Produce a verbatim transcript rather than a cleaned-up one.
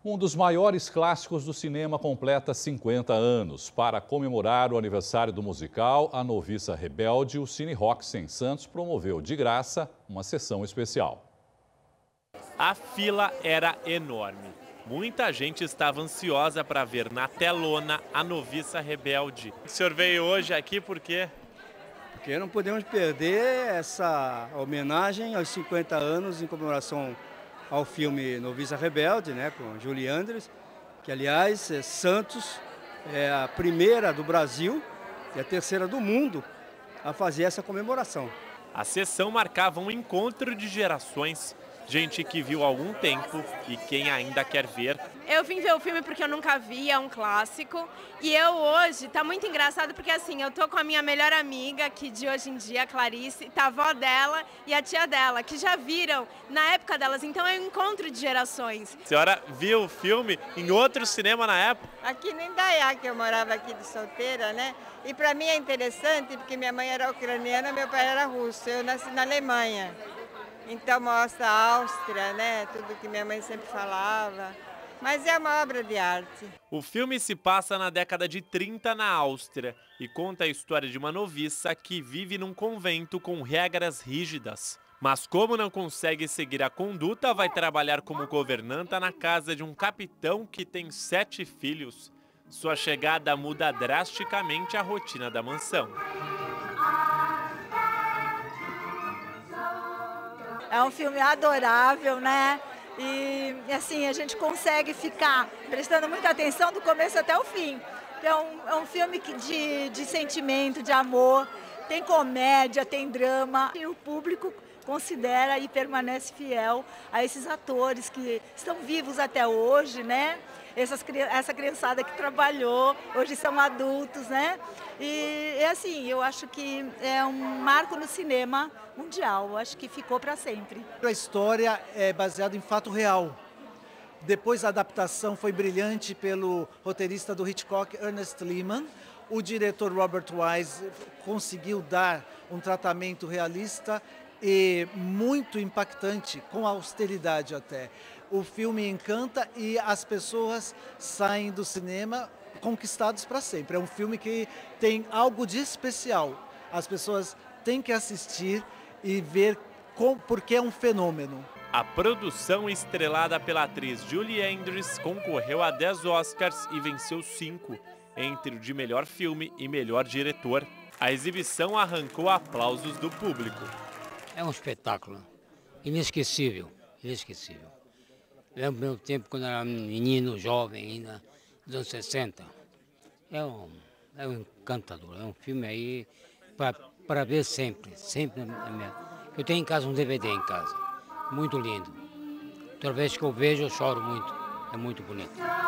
Um dos maiores clássicos do cinema completa cinquenta anos. Para comemorar o aniversário do musical A Noviça Rebelde, o Cine Rocks em Santos promoveu de graça uma sessão especial. A fila era enorme. Muita gente estava ansiosa para ver na telona A Noviça Rebelde. O senhor veio hoje aqui por quê? Porque não podemos perder essa homenagem aos cinquenta anos em comemoração ao filme Noviça Rebelde, né, com Julie Andrews, que, aliás, é Santos é a primeira do Brasil e a terceira do mundo a fazer essa comemoração. A sessão marcava um encontro de gerações, gente que viu há algum tempo e quem ainda quer ver. Eu vim ver o filme porque eu nunca vi, é um clássico. E eu hoje, tá muito engraçado porque assim, eu tô com a minha melhor amiga aqui de hoje em dia, a Clarice, tá a avó dela e a tia dela, que já viram na época delas, então é um encontro de gerações. A senhora viu o filme em outro cinema na época? Aqui no Indaiá, que eu morava aqui de solteira, né? E pra mim é interessante porque minha mãe era ucraniana, meu pai era russo, eu nasci na Alemanha. Então mostra a Áustria, né? Tudo que minha mãe sempre falava. Mas é uma obra de arte. O filme se passa na década de trinta na Áustria e conta a história de uma noviça que vive num convento com regras rígidas. Mas como não consegue seguir a conduta, vai trabalhar como governanta na casa de um capitão que tem sete filhos. Sua chegada muda drasticamente a rotina da mansão. É um filme adorável, né? E assim, a gente consegue ficar prestando muita atenção do começo até o fim. Então, é um filme que de, de sentimento, de amor, tem comédia, tem drama. E o público considera e permanece fiel a esses atores que estão vivos até hoje, né? Essas, essa criançada que trabalhou, hoje são adultos, né? E, e assim, eu acho que é um marco no cinema mundial, eu acho que ficou para sempre. A história é baseada em fato real. Depois a adaptação foi brilhante pelo roteirista do Hitchcock, Ernest Lehman. O diretor Robert Wise conseguiu dar um tratamento realista e muito impactante, com austeridade até. O filme encanta e as pessoas saem do cinema conquistados para sempre. É um filme que tem algo de especial. As pessoas têm que assistir e ver com, porque é um fenômeno. A produção, estrelada pela atriz Julie Andrews, concorreu a dez Oscars e venceu cinco, entre o de melhor filme e melhor diretor. A exibição arrancou aplausos do público. É um espetáculo inesquecível, inesquecível. Lembro do meu tempo quando era menino, jovem ainda, dos anos sessenta. É um, é um encantador, é um filme aí para ver sempre, sempre. Eu tenho em casa um D V D em casa, muito lindo. Toda vez que eu vejo eu choro muito, é muito bonito.